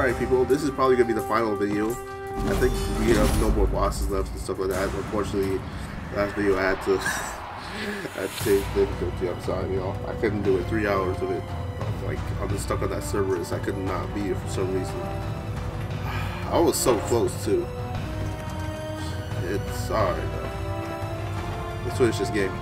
Alright people, this is probably going to be the final video. I think we have no more bosses left and stuff like that. Unfortunately, last video I had to change difficulty. I'm sorry, you know. I couldn't do it. 3 hours of it. Like, I'm just stuck on that server. I could not be here for some reason. I was so close too. It's alright though. Let's finish this game.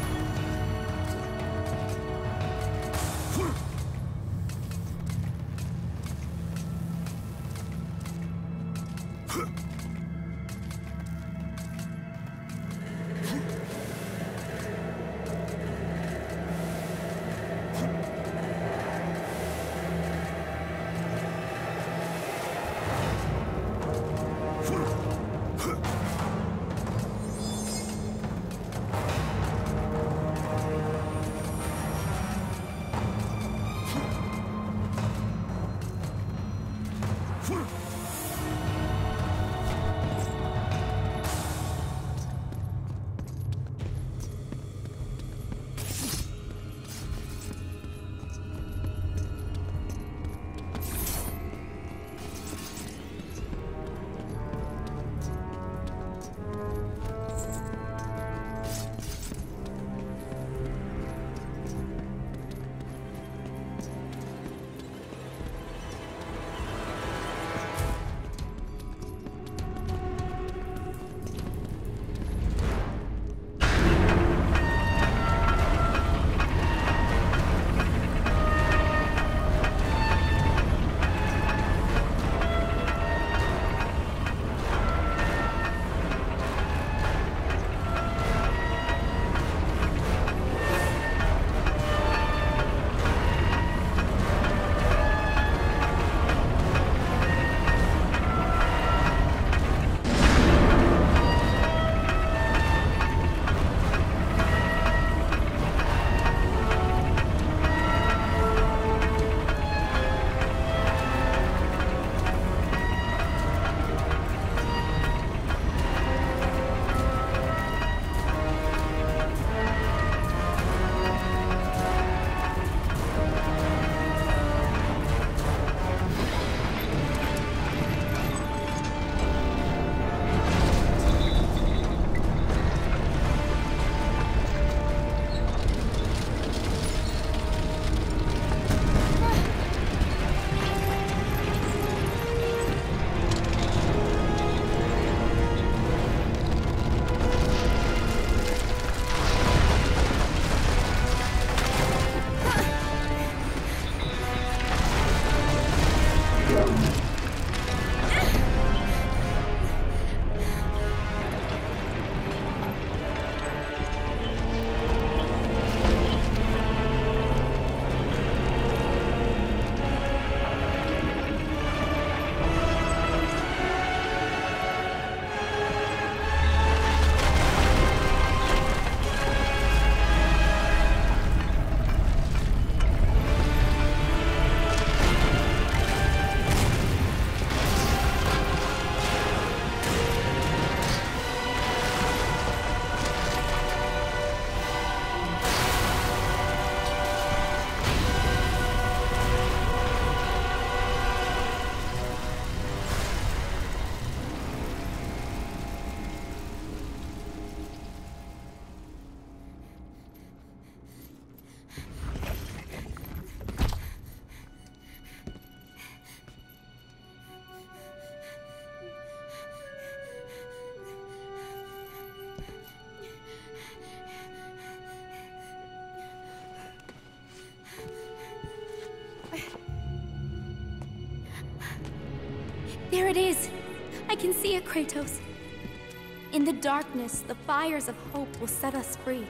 There it is! I can see it, Kratos. In the darkness, the fires of hope will set us free.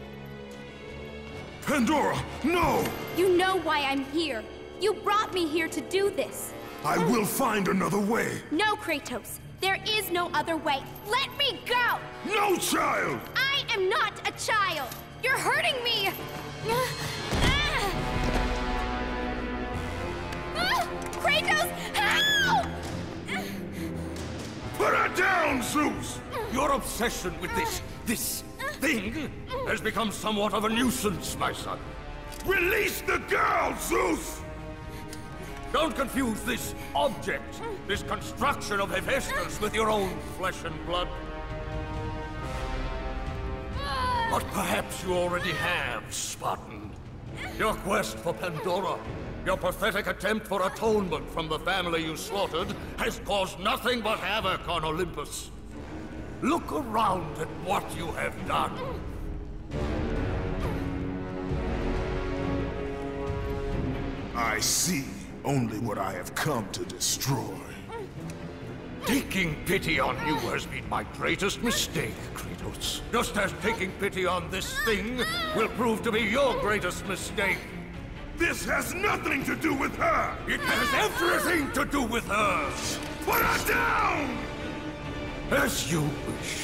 Pandora, no! You know why I'm here. You brought me here to do this. I will find another way. No, Kratos. There is no other way. Let me go! No, child! I am not a child! You're hurting me! Kratos, help! Put her down, Zeus! Your obsession with this thing has become somewhat of a nuisance, my son. Release the girl, Zeus! Don't confuse this object, this construction of Hephaestus with your own flesh and blood. But perhaps you already have, Spartan. Your quest for Pandora, your pathetic attempt for atonement from the family you slaughtered, has caused nothing but havoc on Olympus. Look around at what you have done. I see only what I have come to destroy. Taking pity on you has been my greatest mistake, Kratos. Just as taking pity on this thing will prove to be your greatest mistake. This has nothing to do with her! It has everything to do with her! Put her down! As you wish.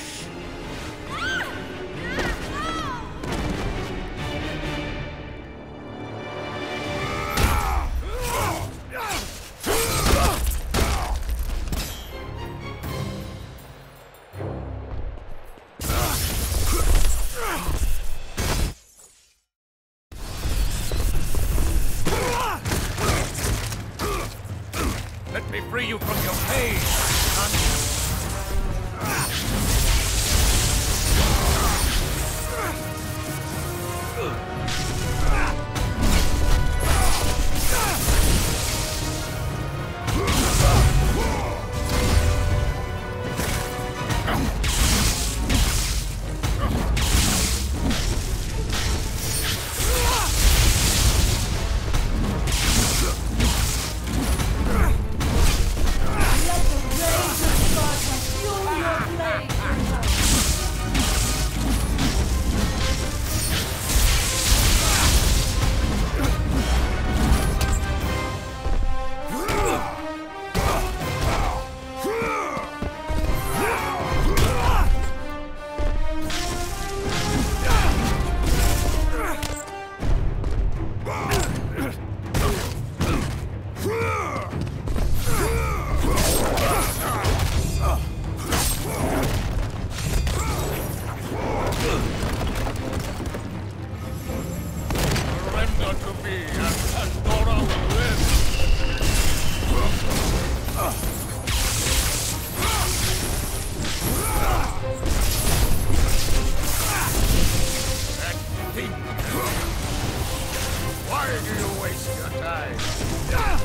Let me free you from your pain, son. Surrender to me, and Pandora will live. That thing. Why do you waste your time?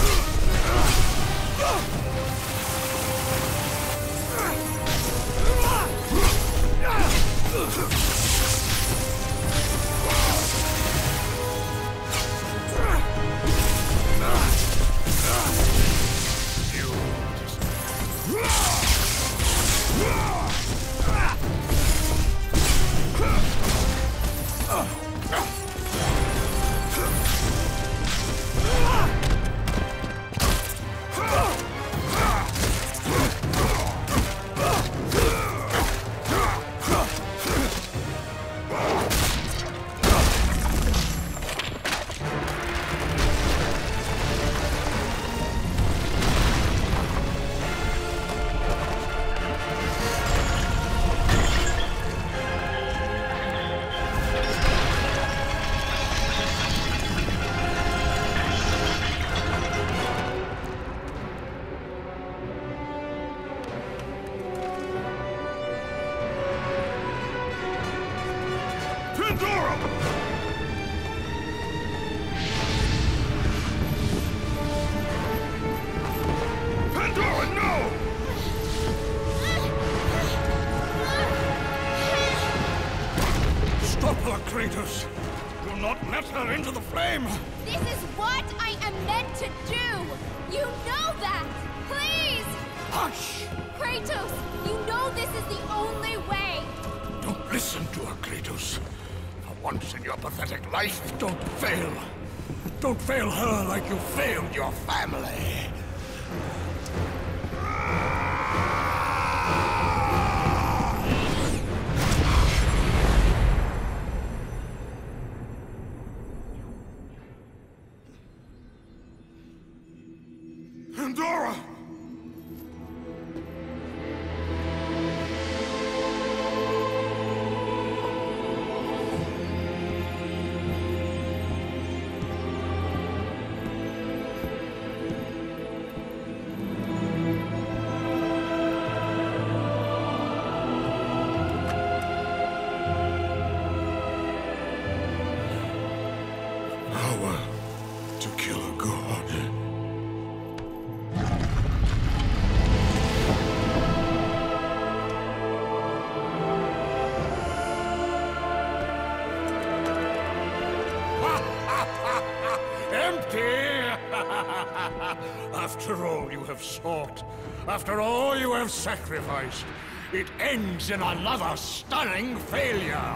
Pandora! Pandora, no! Stop her, Kratos! Do not let her into the flame! This is what I am meant to do! You know that! Please! Hush! Kratos, you know this is the only way! Don't listen to her, Kratos. For once in your pathetic life, don't fail. Don't fail her like you failed your family. Pandora! After all you have sought, after all you have sacrificed, it ends in another stunning failure!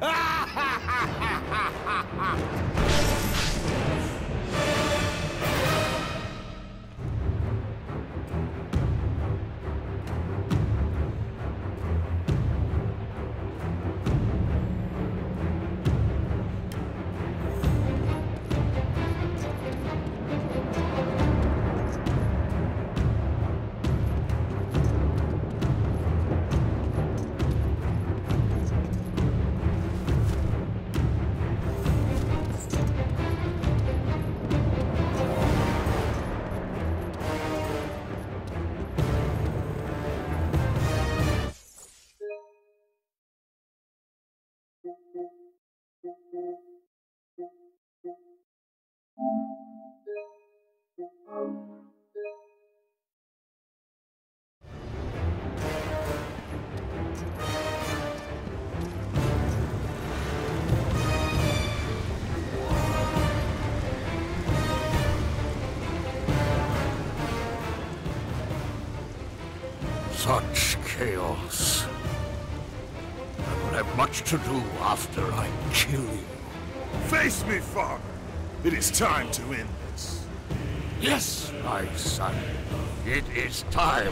Such chaos. I will have much to do after I kill you. Face me, father. It is time to end this. Yes, my son. It is time.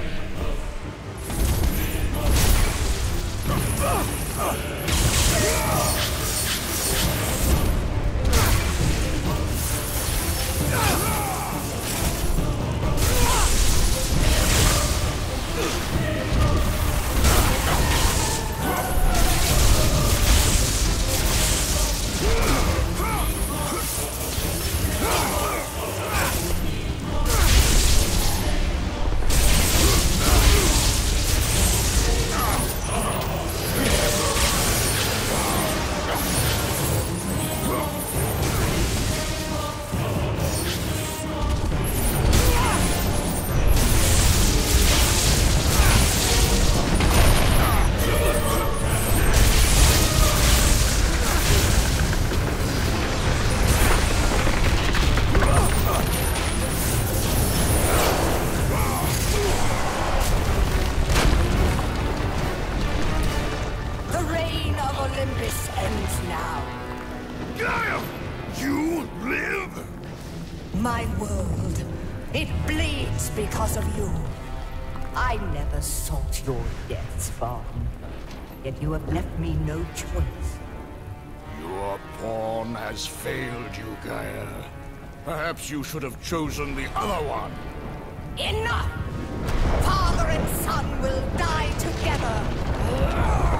Olympus ends now. Gaia! You live? My world, it bleeds because of you. I never sought your deaths, Spartan. Yet you have left me no choice. Your pawn has failed you, Gaia. Perhaps you should have chosen the other one. Enough! Father and son will die together.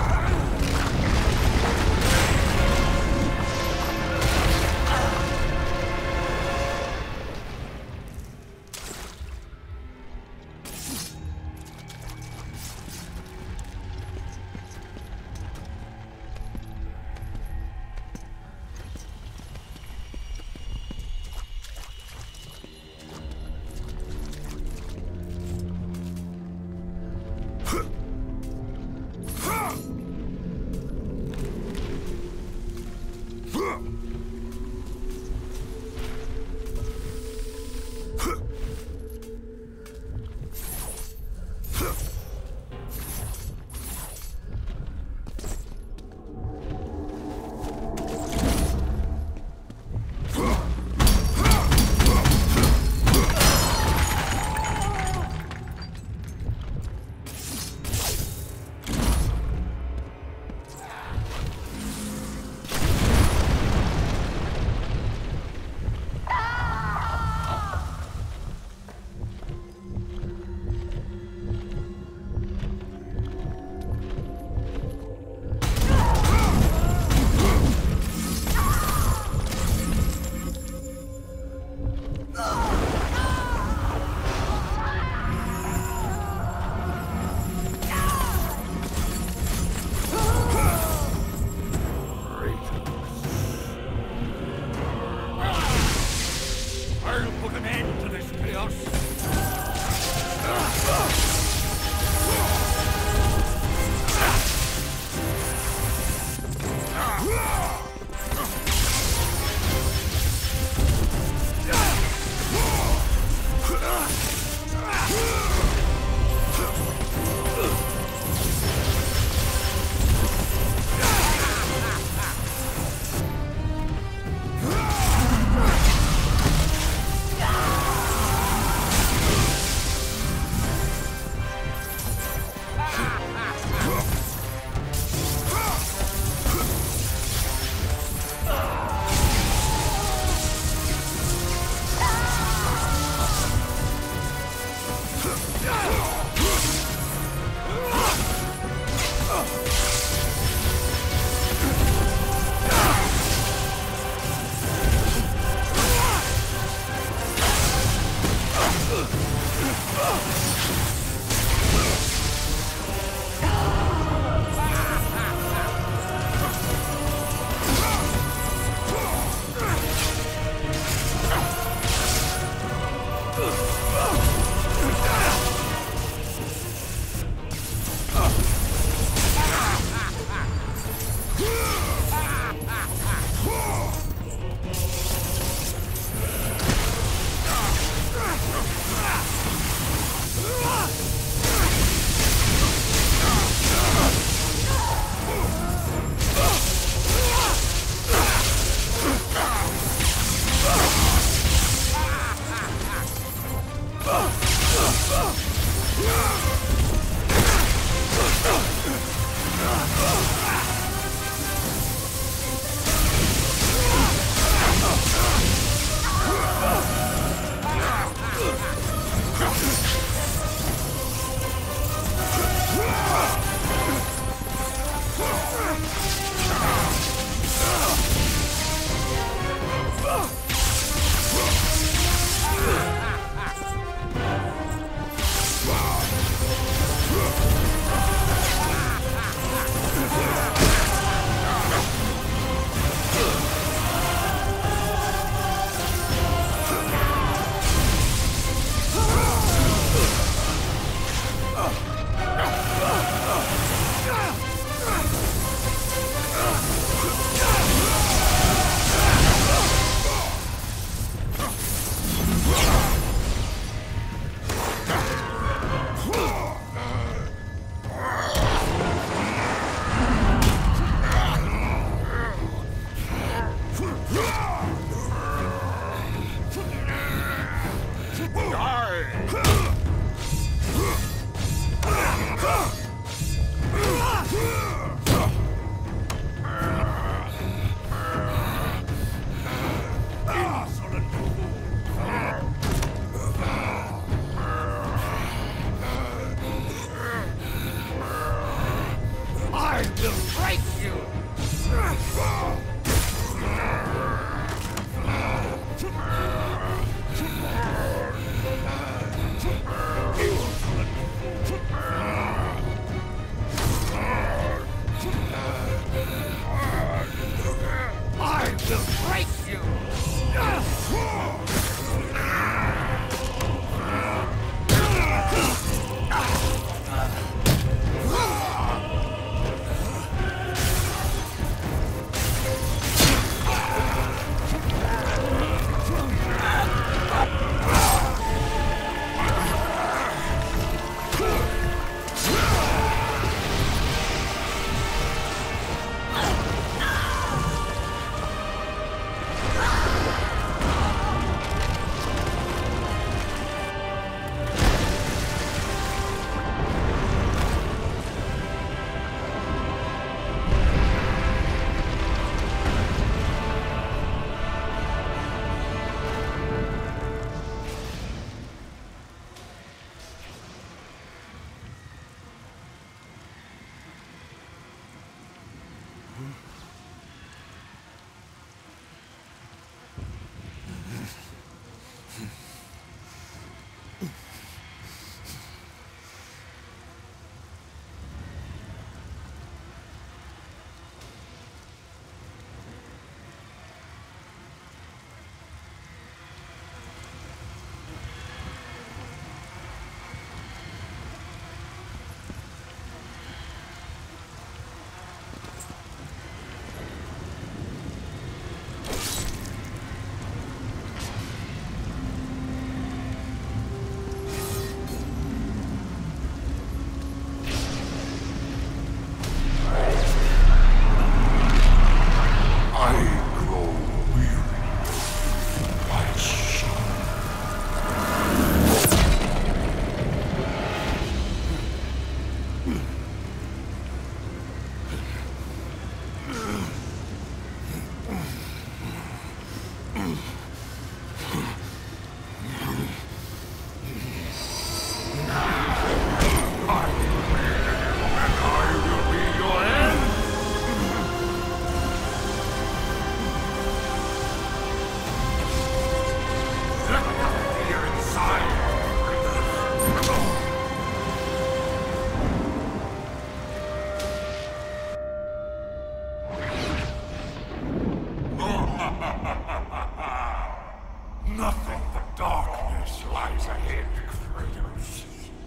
Nothing but darkness lies ahead, Kratos.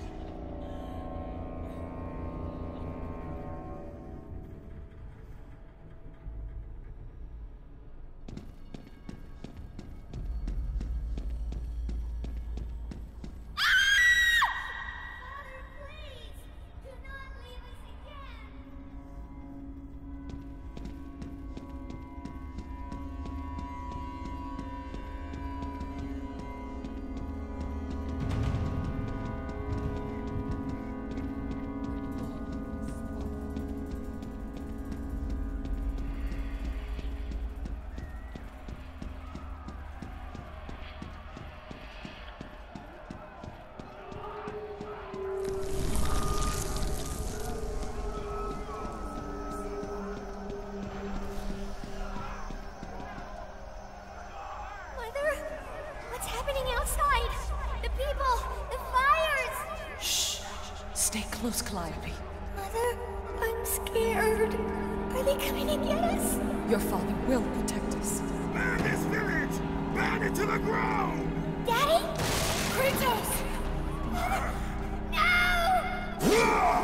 Close, Calliope. Mother, I'm scared. Are they coming to get us? Your father will protect us. Burn this village! Burn it to the ground! Daddy? Kratos! Mother! No!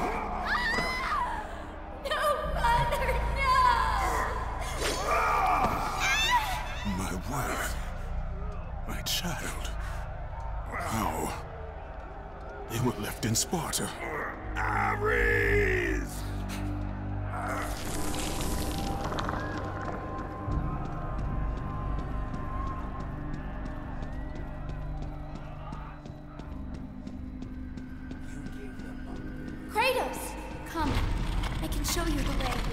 No, Father, no! My wife. My child. How? They were left in Sparta. Ares! can show you the way.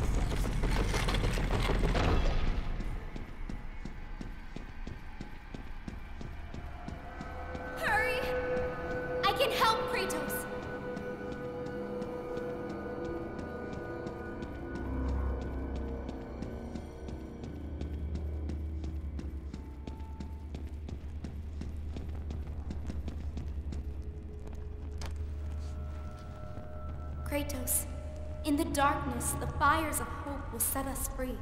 Hurry! I can help, Kratos! Kratos, in the darkness, the fires of hope will set us free.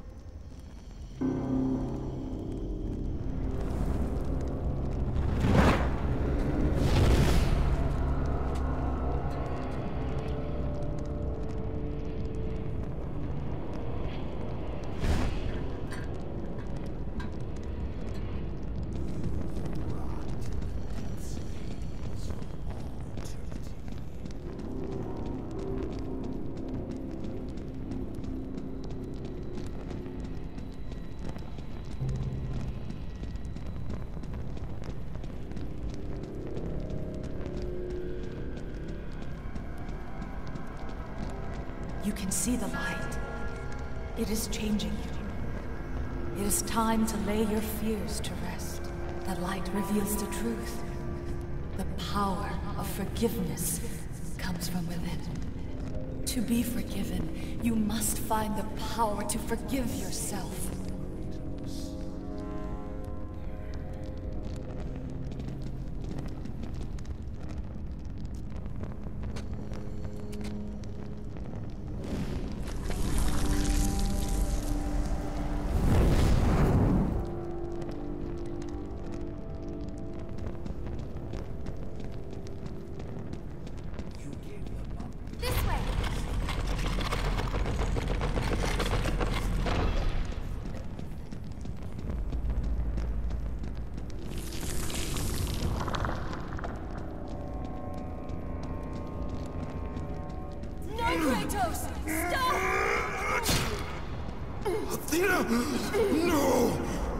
You can see the light. It is changing you. It is time to lay your fears to rest. The light reveals the truth. The power of forgiveness comes from within. To be forgiven, you must find the power to forgive yourself. Kratos! Stop! Athena! No!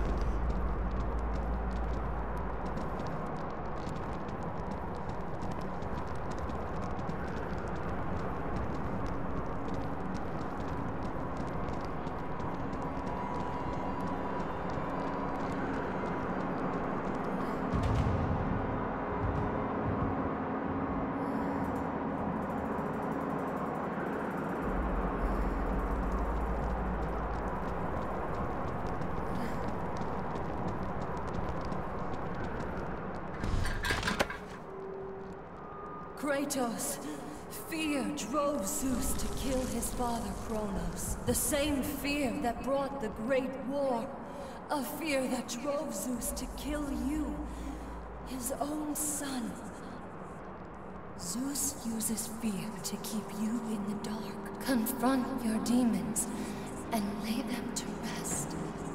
Kratos, fear drove Zeus to kill his father Kronos. The same fear that brought the Great War. A fear that drove Zeus to kill you, his own son. Zeus uses fear to keep you in the dark. Confront your demons and lay them to rest.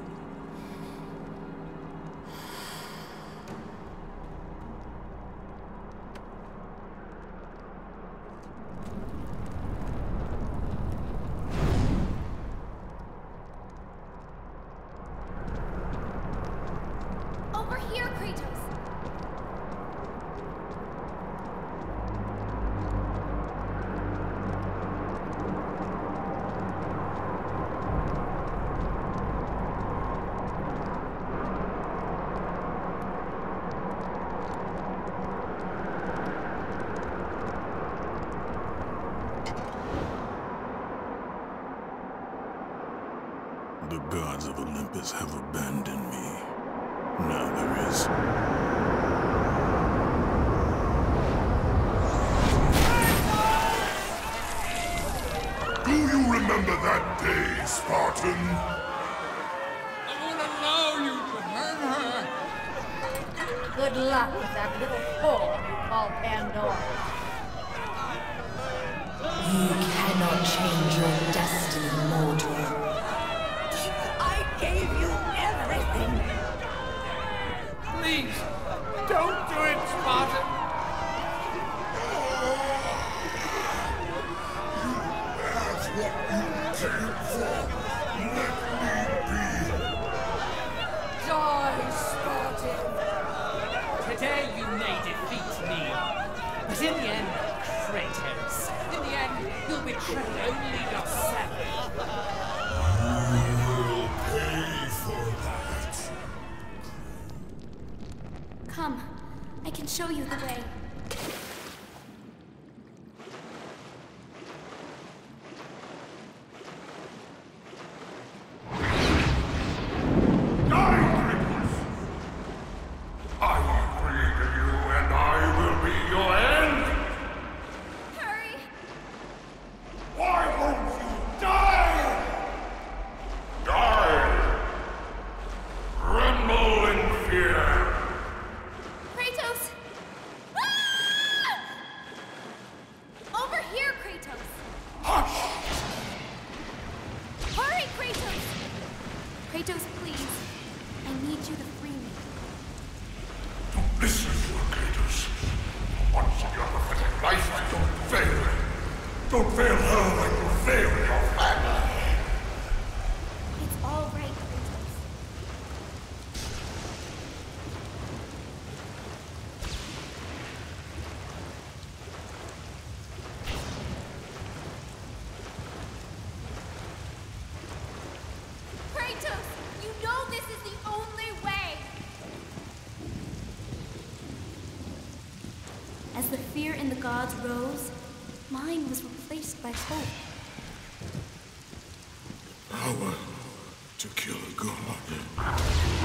Over here, Kratos! The gods of Olympus have abandoned me. Now there is... Do you remember that day, Spartan? I won't allow you to hurt her! Good luck with that little whore you call Pandora. You cannot change your destiny, mortal. I gave you everything. Please, don't do it, Spartan! Die, Spartan. Today you may defeat me, but in the end, Kratos, in the end, you'll betray Come, I can show you the way. Kratos, please. I need you to free me. Don't listen to her, Kratos. Once in your pathetic life, don't fail. Don't fail her like you failed your family. It's all right, Kratos. Kratos, you know this is the only way! As the fear in the gods rose, mine was replaced by hope. Power to kill a god.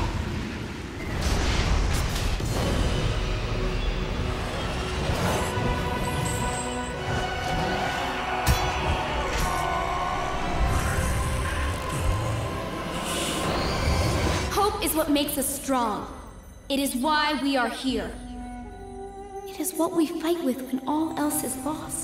Hope is what makes us strong. It is why we are here. It is what we fight with when all else is lost.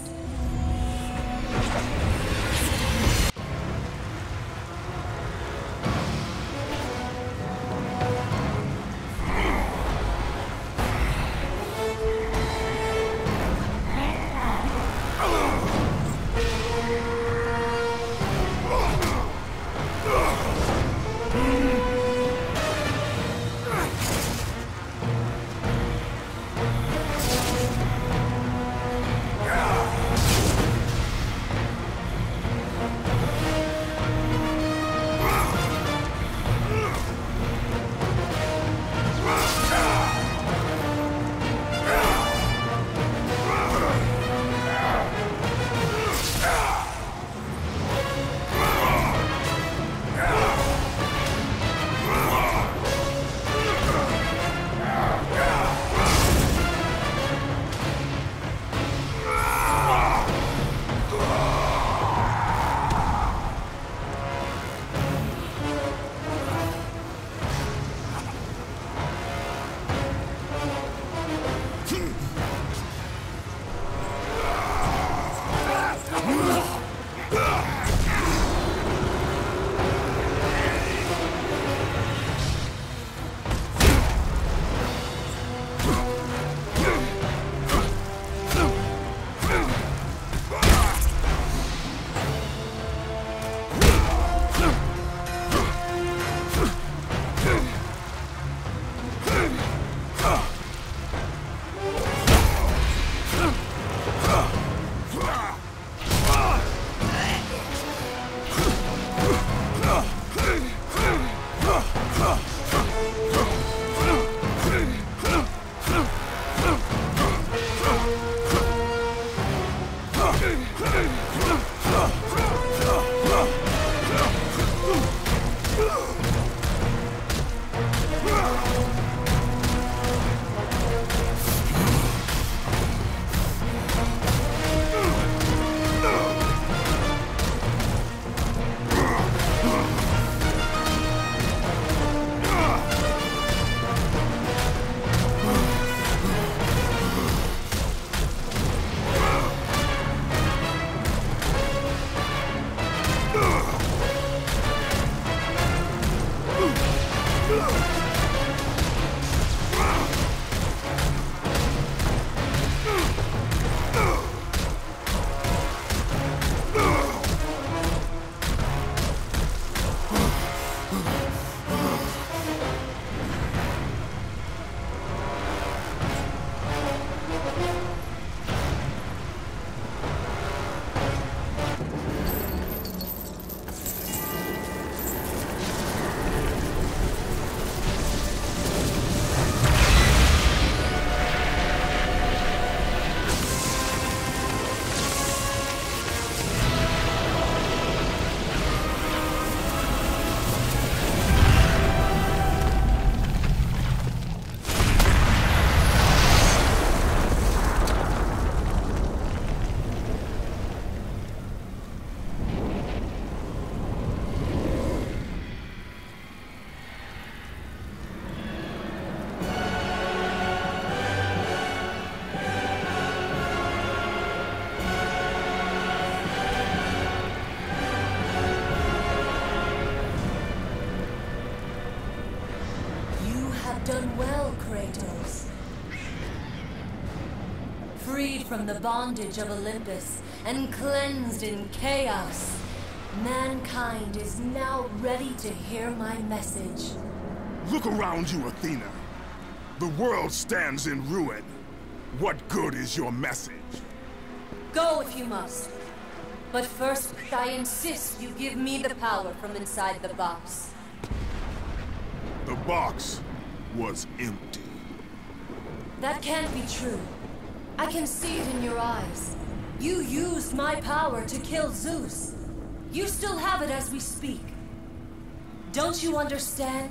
freed from the bondage of Olympus and cleansed in chaos, mankind is now ready to hear my message. Look around you, Athena. The world stands in ruin. What good is your message? Go if you must. But first, I insist you give me the power from inside the box. The box was empty. That can't be true. I can see it in your eyes. You used my power to kill Zeus. You still have it as we speak. Don't you understand?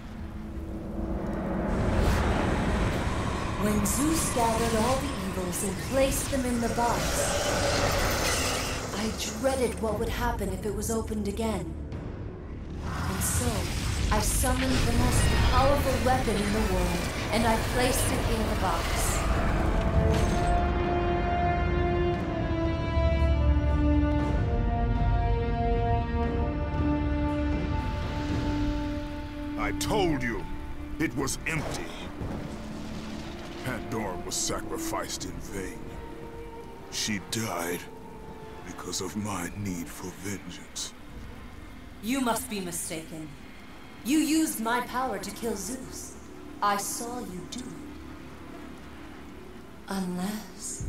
When Zeus gathered all the evils and placed them in the box, I dreaded what would happen if it was opened again. And so, I summoned the most powerful weapon in the world, and I placed it in the box. I told you, it was empty. Pandora was sacrificed in vain. She died because of my need for vengeance. You must be mistaken. You used my power to kill Zeus. I saw you do it. Unless...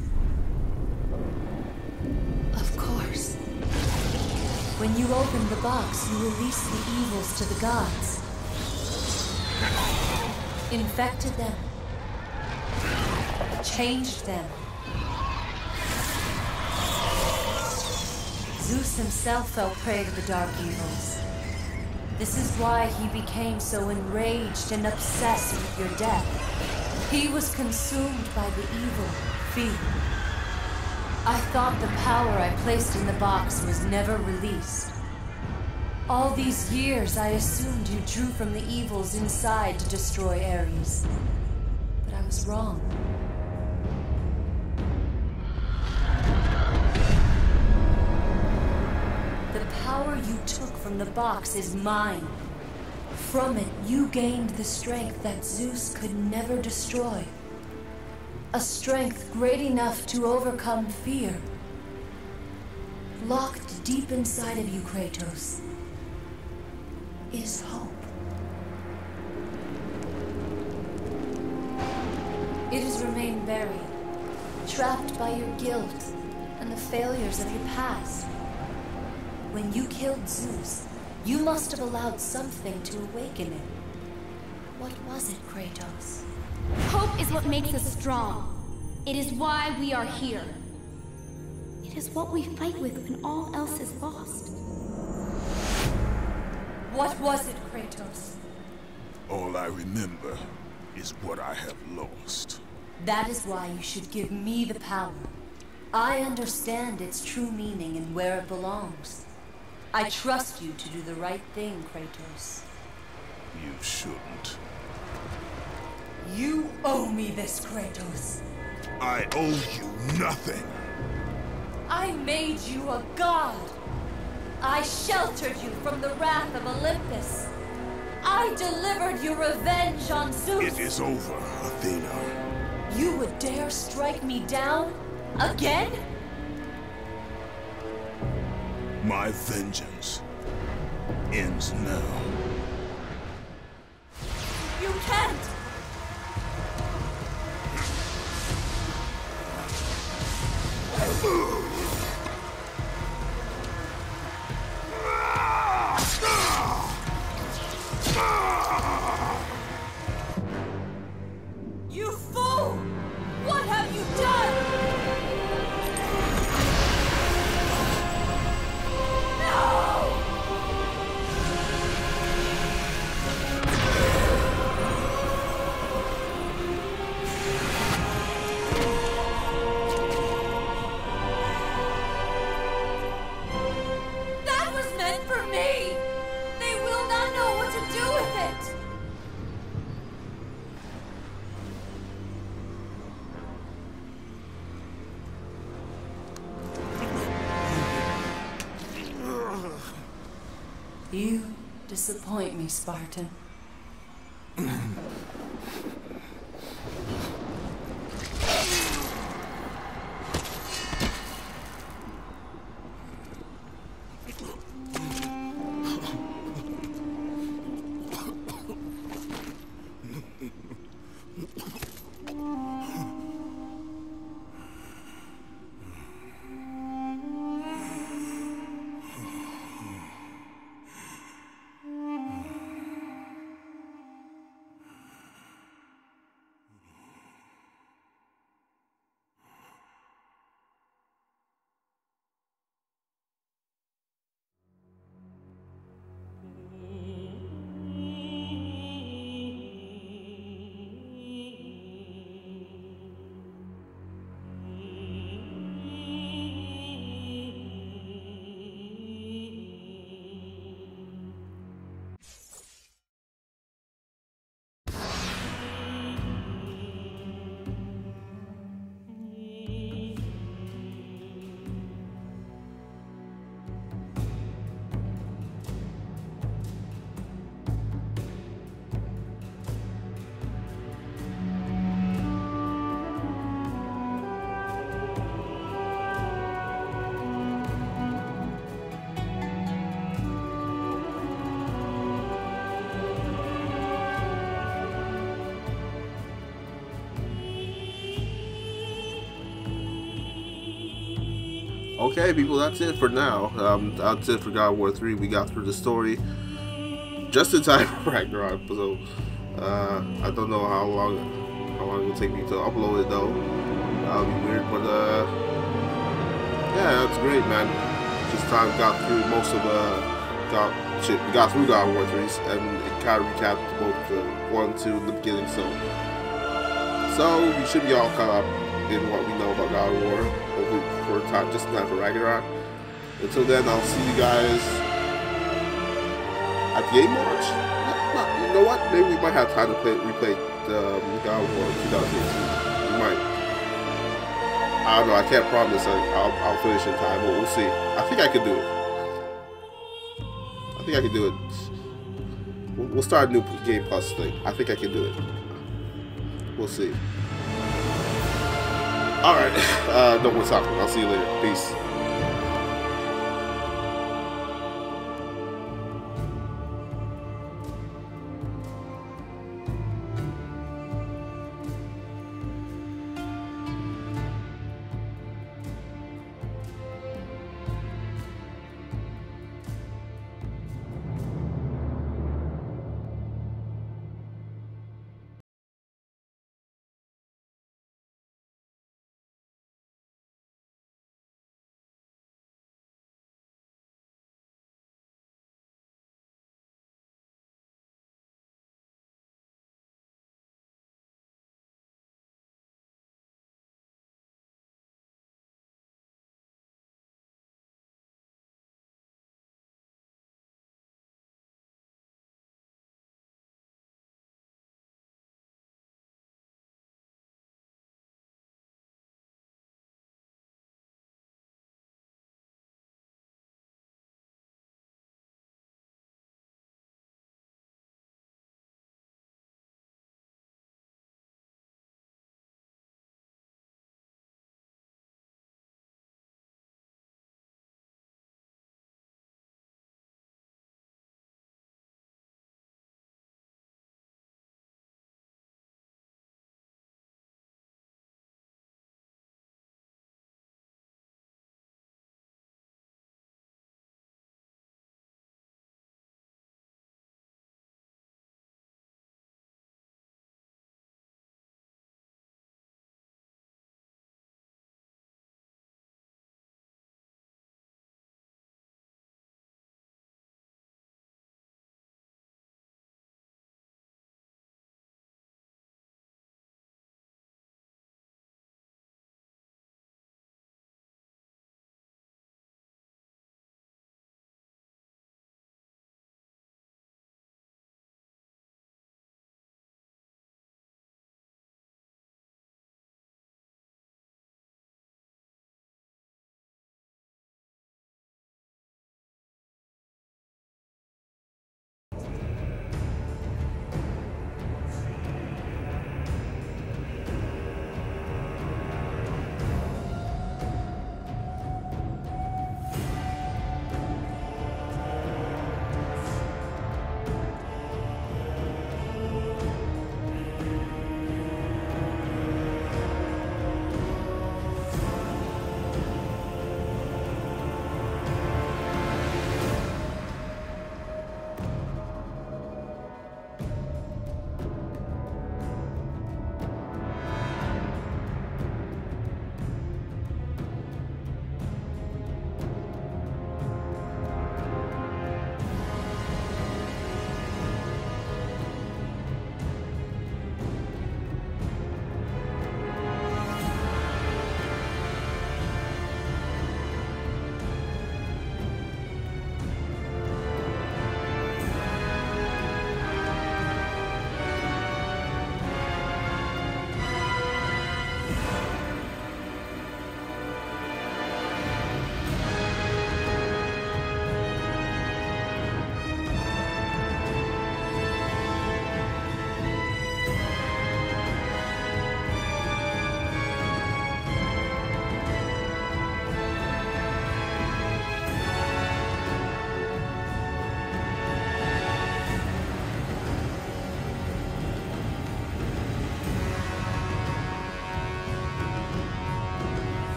Of course. When you opened the box, you released the evils to the gods. Infected them. Changed them. Zeus himself fell prey to the dark evils. This is why he became so enraged and obsessed with your death. He was consumed by the evil, fear. I thought the power I placed in the box was never released. All these years I assumed you drew from the evils inside to destroy Ares. But I was wrong. The power you took from the box is mine. From it, you gained the strength that Zeus could never destroy. A strength great enough to overcome fear. Locked deep inside of you, Kratos, is hope. It has remained buried, trapped by your guilt and the failures of your past. When you killed Zeus, you must have allowed something to awaken it. What was it, Kratos? Hope is what makes us strong. It is why we are here. It is what we fight with when all else is lost. What was it, Kratos? All I remember is what I have lost. That is why you should give me the power. I understand its true meaning and where it belongs. I trust you to do the right thing, Kratos. You shouldn't. You owe me this, Kratos. I owe you nothing. I made you a god. I sheltered you from the wrath of Olympus. I delivered you revenge on Zeus. It is over, Athena. You would dare strike me down? Again? My vengeance ends now. You can't! You fool! What have you done? No! That was meant for me! They will not know what to do with it! You disappoint me, Spartan. Okay, people, that's it for now. That's it for God of War 3. We got through the story just in time for Ragnarok. So I don't know how long it will take me to upload it though. That'll be weird, but yeah, that's great, man. Just time got through most of we got through God of War 3s, and it kind of recapped both the 1 and 2 in the beginning. So we should be all caught up in what we know about God of War. Hopefully for time, just in time for Ragnarok. Until then, I'll see you guys at the Game Launch. You know what? Maybe we might have time to replay God of War 2018. We might. I don't know. I can't promise I'll finish in time, but we'll see. I think I can do it. I think I can do it. We'll start a new Game Plus thing. I think I can do it. We'll see. Alright. No more talking. I'll see you later. Peace.